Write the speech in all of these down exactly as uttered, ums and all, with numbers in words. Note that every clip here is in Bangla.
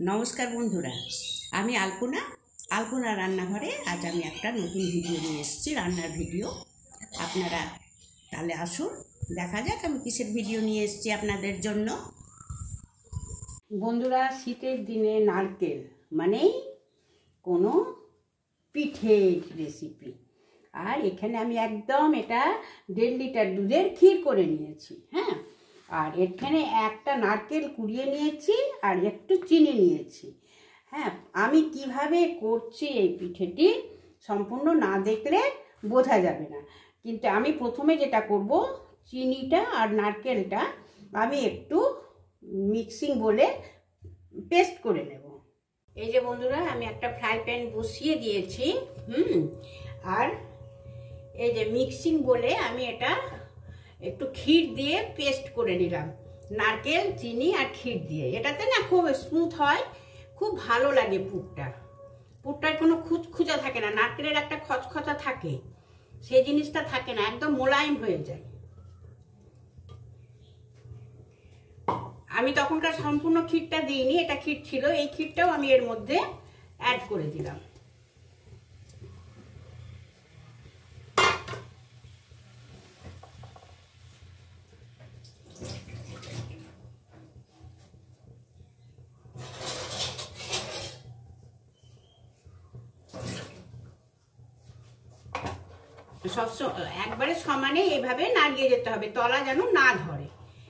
নমস্কার বন্ধুরা, আমি আলপনা আলপনা রান্নাঘরে আজ আমি একটা নতুন ভিডিও নিয়ে এসেছি, রান্নার ভিডিও। আপনারা তাহলে আসুন দেখা যাক আমি কিসের ভিডিও নিয়ে এসেছি আপনাদের জন্য। বন্ধুরা, শীতের দিনে নারকেল মানেই কোনো পিঠের রেসিপি। আর এখানে আমি একদম এটা দেড় লিটার দুধের ক্ষীর করে নিয়েছি। হ্যাঁ, আর এখানে একটা নারকেল কুড়িয়ে নিয়েছি আর একটু চিনি নিয়েছি। হ্যাঁ, আমি কিভাবে করছি এই পিঠেটি সম্পূর্ণ না দেখলে বোঝা যাবে না, কিন্তু আমি প্রথমে যেটা করব, চিনিটা আর নারকেলটা আমি একটু মিক্সিং বলে পেস্ট করে নেব। এই যে বন্ধুরা, আমি একটা ফ্রাই প্যান বসিয়ে দিয়েছি। হুম আর এই যে মিক্সিং বলে আমি এটা একটু ক্ষীর দিয়ে পেস্ট করে নিলাম, নারকেল চিনি আর ক্ষীর দিয়ে। এটাতে না খুব স্মুথ হয়, খুব ভালো লাগে। পুরটা পুরটার কোনো খুচখুচা থাকে না, নারকেলের একটা খচখচা থাকে, সেই জিনিসটা থাকে না, একদম মোলায়েম হয়ে যায়। আমি তখনকার সম্পূর্ণ ক্ষীরটা দিইনি, এটা ক্ষীর ছিল, এই ক্ষীরটাও আমি এর মধ্যে অ্যাড করে দিলাম। সব একবারে সমানে এভাবে নাড়িয়ে যেতে হবে, তলা যেন না ধরে।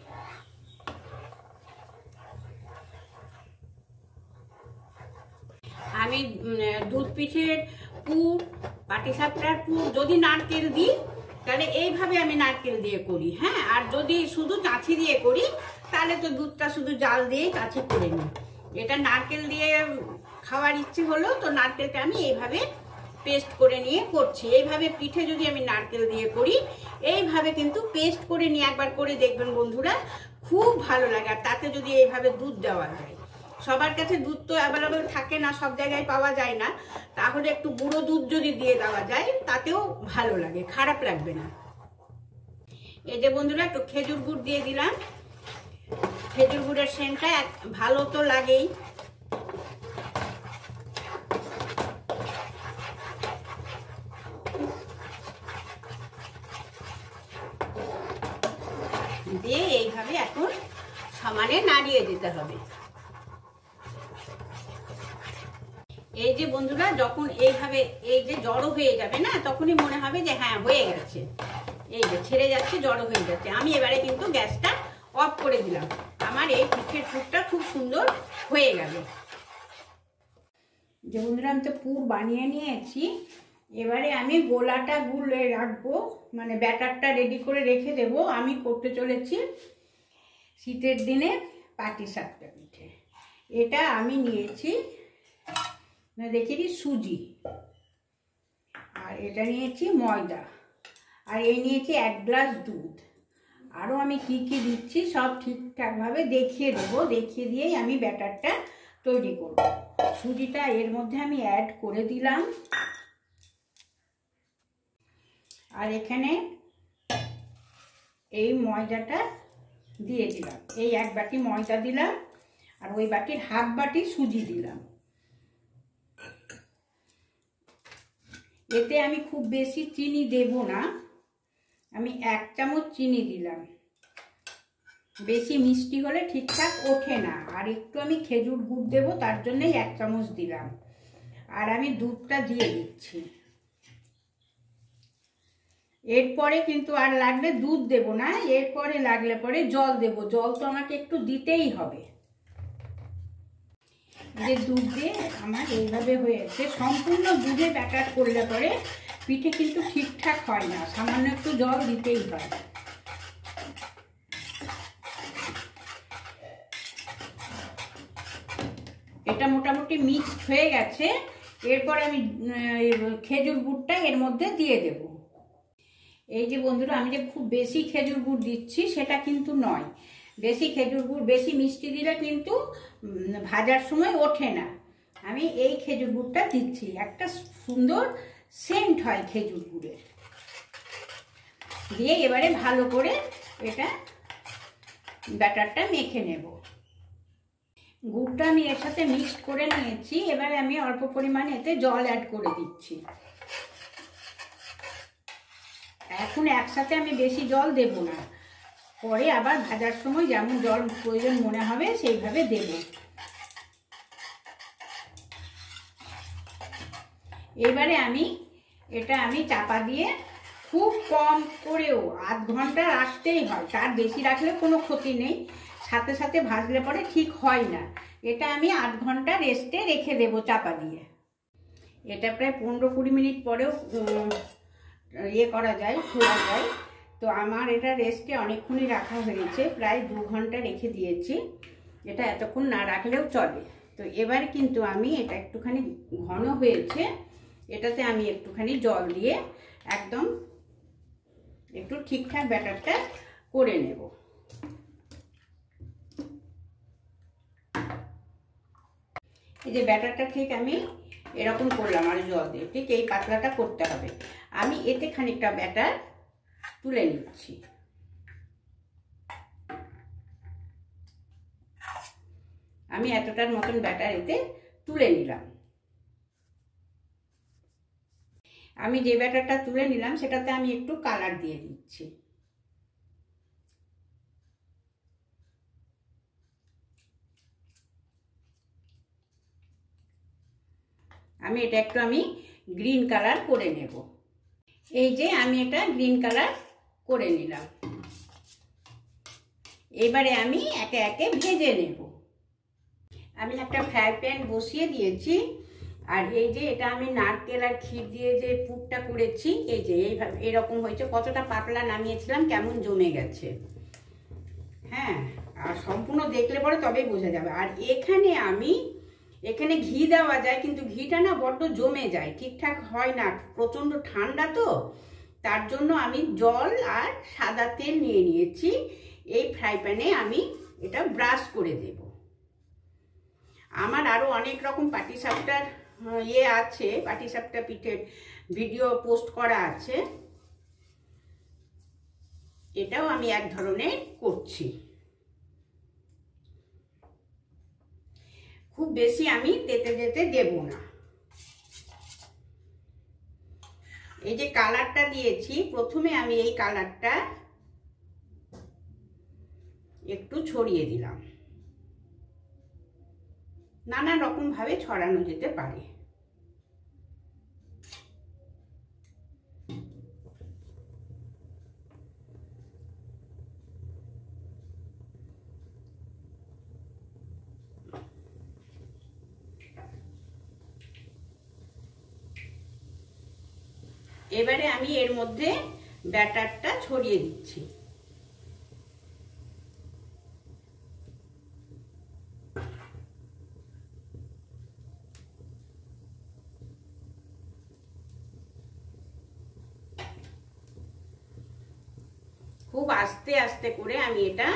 আমি দুধ পিঠের পুর, পাটিসাপটার পুর যদি নারকেল দিই তাহলে এইভাবে আমি নারকেল দিয়ে করি। হ্যাঁ, আর যদি শুধু কাঠি দিয়ে করি তাহলে তো দুধটা শুধু জাল দিয়ে কাঠি করে নিই। এটা নারকেল দিয়ে খাওয়ার ইচ্ছে হলো তো নারকেলটা আমি এইভাবে পেস্ট করে নিয়ে করছি। এইভাবে পিঠে যদি আমি নারকেল দিয়ে করি, এইভাবে কিন্তু পেস্ট করে নিয়ে একবার করে দেখবেন বন্ধুরা, খুব ভালো লাগে। আর তাতে যদি এইভাবে দুধ দেওয়া যায়, সবার কাছে দুধ তো অ্যাভেলেবেল থাকে না, সব জায়গায় পাওয়া যায় না, তাহলে একটু গুঁড়ো দুধ যদি দিয়ে দেওয়া যায় তাতেও ভালো লাগে, খারাপ লাগবে না। এই যে বন্ধুরা, একটু খেজুর গুড় দিয়ে দিলাম। খেজুর গুড়ের সেন্টটা ভালো তো লাগেই। দিয়ে এইভাবে এখন সমানে নাড়িয়ে দিতে হবে। এই যে বন্ধুরা, যখন এইভাবে এই যে জড়ো হয়ে যাবে না, তখনই মনে হবে যে হ্যাঁ হয়ে গেছে, এই যে ছেড়ে যাচ্ছে, জড়ো হয়ে যাচ্ছে। আমি এবারে কিন্তু গ্যাসটা অফ করে দিলাম। আমার এই পিঠের পুরটা খুব সুন্দর হয়ে গেল। যে বন্ধুরা, আমি তো পুর বানিয়ে নিয়েছি, এবারে আমি গোলাটা গুলে রাখবো, মানে ব্যাটারটা রেডি করে রেখে দেব। আমি করতে চলেছি শীতের দিনে পাটিসাপটা পিঠে। এটা আমি নিয়েছি, দেখিয়ে দিই, সুজি, আর এটা নিয়েছি ময়দা, আর এই নিয়েছি এক গ্লাস দুধ। আরও আমি কি কি দিচ্ছি সব ঠিকঠাকভাবে দেখিয়ে দেবো, দেখিয়ে দিয়েই আমি ব্যাটারটা তৈরি করব। সুজিটা এর মধ্যে আমি অ্যাড করে দিলাম, আর এখানে এই ময়দাটা দিয়ে দিলাম। এই এক বাটি ময়দা দিলাম, আর ওই বাটির হাফ বাটি সুজি দিলাম। এতে আমি খুব বেশি চিনি দেব না, আমি এক চামচ চিনি দিলাম। বেশি মিষ্টি হলে ঠিকঠাক ওঠে না। আর একটু আমি খেজুর গুড় দেবো, তার জন্যই এক চামচ দিলাম। আর আমি দুধটা দিয়ে দিচ্ছি। এরপরে কিন্তু আর লাগলে দুধ দেব না, এরপরে লাগলে পরে জল দেব। জল তো আমাকে একটু দিতেই হবে। যে দুধ দিয়ে আমার এইভাবে হয়েছে। সম্পূর্ণ দুধে ব্যাটার করলে পরে পিঠে কিন্তু ঠিকঠাক হয় না, সামান্য একটু জল দিতেই হয়। এটা মোটামুটি মিক্সড হয়ে গেছে। এরপর আমি খেজুর গুড়টা এর মধ্যে দিয়ে দেব। এই যে বন্ধুরা, আমি যে খুব বেশি খেজুর গুড় দিচ্ছি সেটা কিন্তু নয়। বেশি খেজুর গুড়, বেশি মিষ্টি দিলে কিন্তু ভাজার সময় ওঠে না। আমি এই খেজুর গুড়টা দিচ্ছি, একটা সুন্দর সেন্ট হয় খেজুর গুড়ের। দিয়ে এবারে ভালো করে এটা ব্যাটারটা মেখে নেব। গুড়টা আমি এর সাথে মিক্সড করে নিয়েছি। এবারে আমি অল্প পরিমাণে এতে জল অ্যাড করে দিচ্ছি। এখন একসাথে আমি বেশি জল দেব না, পরে আবার ভাজার সময় যেমন জল প্রয়োজন মনে হবে সেইভাবে দেব। এবারে আমি এটা আমি চাপা দিয়ে খুব কম করেও আধ ঘন্টা রাখতেই হয়, তার বেশি রাখলে কোনো ক্ষতি নেই, সাথে সাথে ভাজলে পরে ঠিক হয় না। এটা আমি আধ ঘন্টা রেস্টে রেখে দেব চাপা দিয়ে। এটা প্রায় পনেরো কুড়ি মিনিট পরেও ইয়ে করা যায়, খোলা যায়। তো আমার এটা রেস্টে অনেকক্ষণই রাখা হয়েছে, প্রায় দু ঘন্টা রেখে দিয়েছি। এটা এতক্ষণ না রাখলেও চলে। তো এবার কিন্তু আমি এটা একটুখানি ঘন হয়েছে, এটাতে আমি একটুখানি জল দিয়ে একদম একটু ঠিকঠাক ব্যাটারটা করে নেব। এই যে ব্যাটারটা ঠিক আমি এরকম করলাম আর জল দিয়ে, ঠিক এই পাতলাটা করতে হবে। আমি এতে খানিকটা ব্যাটার তুলে নিচ্ছি। আমি এতটার মতন ব্যাটার এতে তুলে নিলাম। আমি যে ব্যাটারটা তুলে নিলাম সেটাতে আমি একটু কালার দিয়ে দিচ্ছি। আমি এটা একটু আমি গ্রিন কালার করে নেব। এই যে আমি এটা গ্রিন কালার করে নিলাম। এবারে আমি একে একে ভেজে নেব। আমি একটা ফ্রাই প্যান বসিয়ে দিয়েছি, আর এই যে এটা আমি নারকেল আর ক্ষীর দিয়ে যে পুরটা করেছি, এই যে এইভাবে এরকম হয়েছে। কতটা পাতলা নামিয়েছিলাম, কেমন জমে গেছে। হ্যাঁ, আর সম্পূর্ণ দেখলে পরে তবেই বোঝা যাবে। আর এখানে আমি এখানে ঘি দেওয়া যায়, কিন্তু ঘিটা না বড্ড জমে যায়, ঠিকঠাক হয় না, প্রচণ্ড ঠান্ডা তো, তার জন্য আমি জল আর সাদা তেল নিয়ে নিয়েছি। এই ফ্রাই প্যানে আমি এটা ব্রাশ করে দেব। আমার আরও অনেক রকম পাটিসাপটার ইয়ে আছে, পাটিসাপটা পিঠের ভিডিও পোস্ট করা আছে, এটাও আমি এক ধরনের করছি। খুব বেশি আমি তেতে যেতে দেব না। এই যে কালারটা দিয়েছি, প্রথমে আমি এই কালারটা একটু ছড়িয়ে দিলাম। নানা রকম ভাবে ছড়ানো যেতে পারে। এবারে আমি এর মধ্যে ব্যাটারটা ছড়িয়ে দিচ্ছি। খুব আস্তে আস্তে করে আমি এটা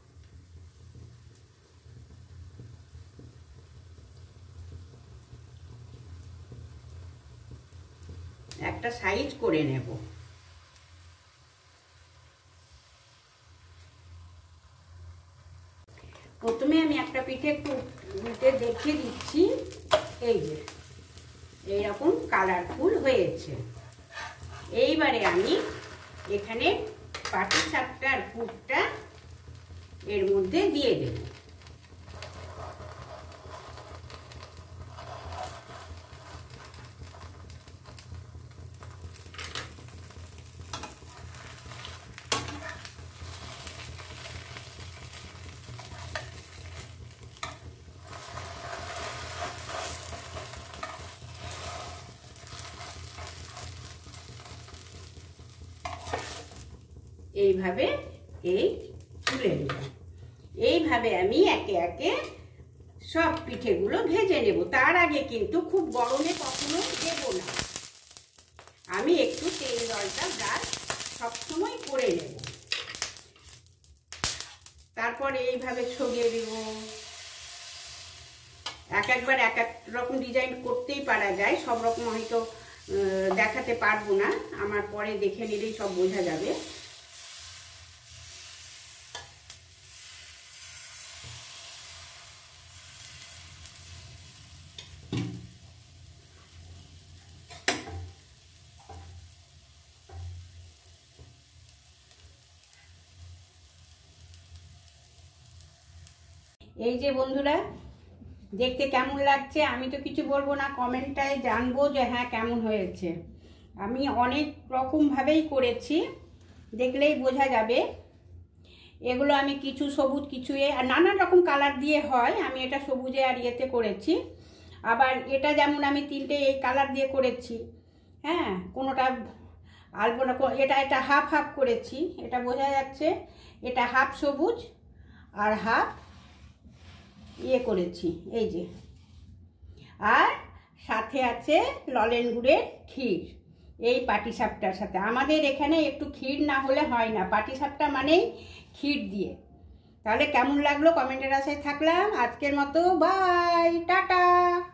একটা সাইজ করে নেব। প্রথমে আমি একটা পিঠে একটু উল্টে দেখিয়ে দিচ্ছি। এই যে এইরকম কালারফুল হয়েছে। এইবারে আমি এখানে পাটিসাপটার পুরটা এর মধ্যে দিয়ে দেব। এইভাবে এই তুলে নিলাম। এইভাবে আমি একে একে সব পিঠেগুলো ভেজে নেব। তার আগে কিন্তু খুব গরমে কখনো দেব না, আমি একটু তেল জলটা ব্রাশ সবসময় করে নেব। তারপরে এইভাবে ছড়িয়ে দেব। এক একবার এক এক রকম ডিজাইন করতেই পারা যায়, সব রকম হয়তো দেখাতে পারবো না, আমার পরে দেখে নিলেই সব বোঝা যাবে। এই যে বন্ধুরা, দেখতে কেমন লাগছে আমি তো কিছু বলবো না, কমেন্টটায় জানবো যে হ্যাঁ কেমন হয়েছে। আমি অনেক রকমভাবেই করেছি, দেখলেই বোঝা যাবে। এগুলো আমি কিছু সবুজ, কিছু এ আর নানান রকম কালার দিয়ে হয়। আমি এটা সবুজে আর ইয়েতে করেছি। আবার এটা যেমন আমি তিনটে এই কালার দিয়ে করেছি, হ্যাঁ, কোনোটা আলপনা, এটা এটা হাফ হাফ করেছি, এটা বোঝা যাচ্ছে। এটা হাফ সবুজ আর হাফ ইয়ে করেছি, এই যে। আর সাথে আছে ললেন গুড়ের ক্ষীর, এই পাটিসাপটার সাথে। আমাদের এখানে একটু ক্ষীর না হলে হয় না, পাটিসাপটা মানেই ক্ষীর দিয়ে। তাহলে কেমন লাগলো কমেন্টের আশায় থাকলাম। আজকের মতো বাই, টাটা।